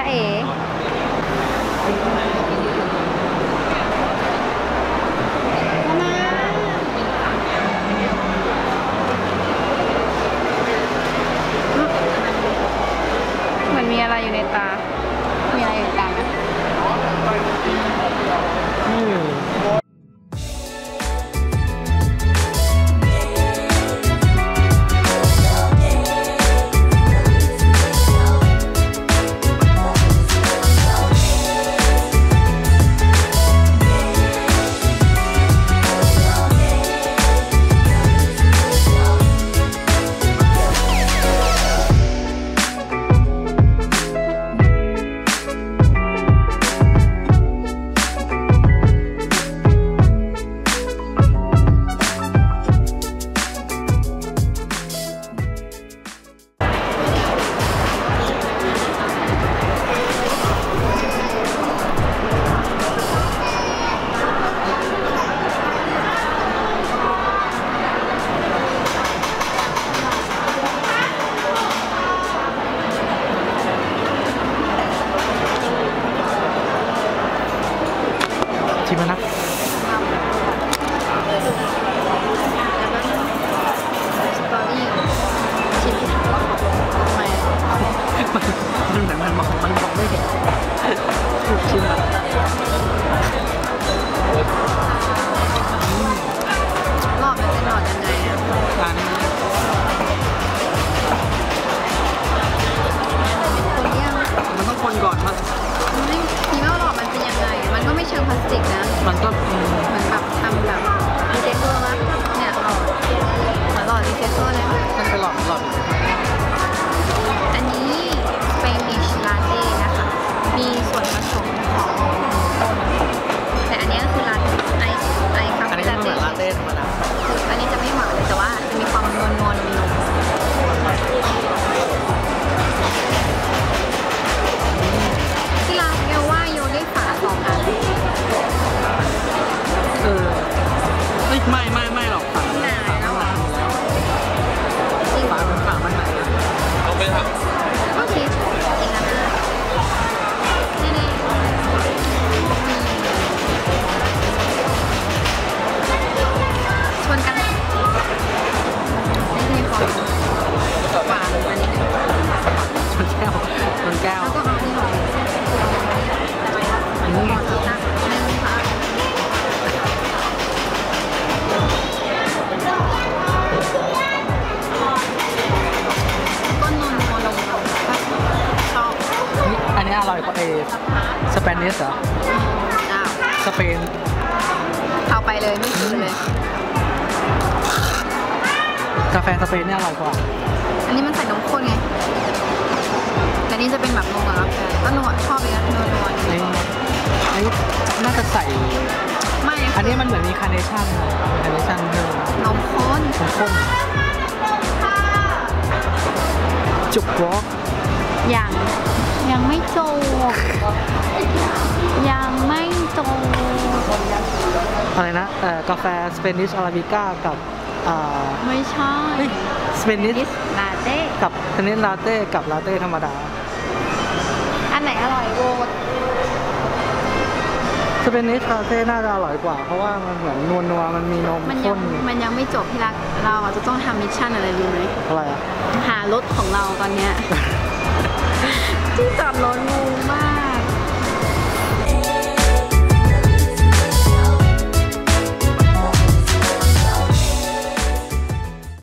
เอ๋เหมือนมีอะไรอยู่ในตา มีอะไรอยู่ในตาไหมชิมนะสตอรี่ชิมทำไมมันเหมือนมันบอกไม่เห็นถูกชิมอะหลอดมันเป็นหลอดยังไงอ่ะร้านนี้คนยังมันต้องคนก่อนมันไม่คิดว่าหลอดมันเป็นยังไงมันก็ไม่เชิงพลาสติกนะมันก็เหมือนแบบทำแบบรีไซเคิลมั้ยเนี่ยหลอดเหมือนหลอดรีไซเคิลเลยมันเป็นหลอดอันนี้เป็นดิชลาเต้นะคะมีส่วนผสมของแต่อันนี้ก็คือลาไอคาเฟ่ลาเต้ธรรมดาอันนี้จะไม่หวานเลยแต่ว่าจะมีความนวลนมที่ร้านเรียกว่าโยได้ฝา2 อันไม่หรอกฝาหนาแล้วเหรอจริงฝามันหนาเอาไปทำโอเคจริงนะนี่ชวนกันนี่ของหวานอันนี้ชนแก้วแล้วก็เอาที่หอมอันนี้หนักนึงค่ะก็นอนลงชอบอันนี้อร่อยกว่าสเปนิชเหรอสเปนเอาไปเลยไม่ซื้อเลยกาแฟสเปนเนี่ยอร่อยกว่าอันนี้มันใส่นมข้นไงแต่นี่จะเป็นแบบนมกับกาแฟก็นวดชอบเลยนะนวดนี่น่าจะใส่ไม่อันนี้มันเหมือนมีคาร์เนชั่นนมข้นจุกวอล์กยังไม่จบอะไรนะกาแฟสเปนิชอาราบิก้ากับไม่ใช่สเปนิชลาเต้กับสเปนิชลาเต้กับลาเต้ธรรมดาอันไหนอร่อยโวดสเปนิชลาเต้น่าจะอร่อยกว่าเพราะว่ามันเหมือนนัวมันมีนมข้นมันยังไม่จบพี่รักเราจะต้องทำมิชชั่นอะไรรู้ไหมอะไรอะหารถของเราตอนเนี้ยที่จอดรถ